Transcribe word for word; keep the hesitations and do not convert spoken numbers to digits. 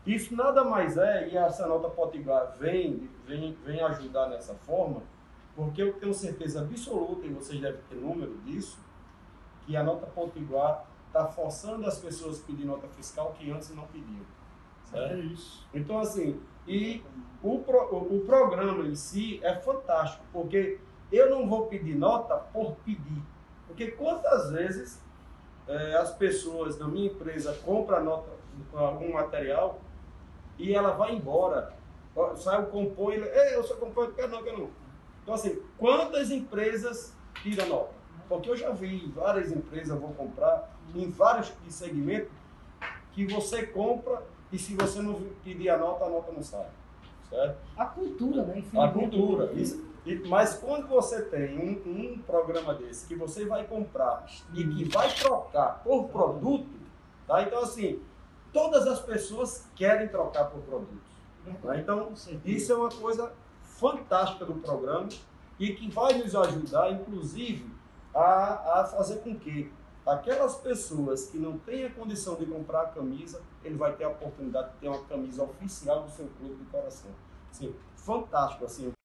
Isso nada mais é, e essa nota Potiguar vem, vem, vem ajudar nessa forma, porque eu tenho certeza absoluta, e vocês devem ter número disso, que a nota Potiguar está forçando as pessoas a pedir nota fiscal que antes não pediam. Certo? É isso. Então, assim, e o, pro, o, o programa em si é fantástico, porque eu não vou pedir nota por pedir. Porque quantas vezes é, as pessoas da minha empresa compram nota com algum material e ela vai embora, sai o compõe, ele, ei, eu só compõe, quero não, quero não. Então, assim, quantas empresas tiram nota? Porque eu já vi várias empresas, eu vou comprar, em vários segmentos, que você compra e se você não pedir a nota, a nota não sai. Certo? A cultura, né? A cultura, isso. E, mas quando você tem um, um programa desse, que você vai comprar e que vai trocar por produto, tá? Então, assim, todas as pessoas querem trocar por produtos. Tá? Então, isso é uma coisa fantástica do programa e que vai nos ajudar, inclusive, a, a fazer com que aquelas pessoas que não têm a condição de comprar a camisa, ele vai ter a oportunidade de ter uma camisa oficial do seu clube de coração. Assim, fantástico, assim.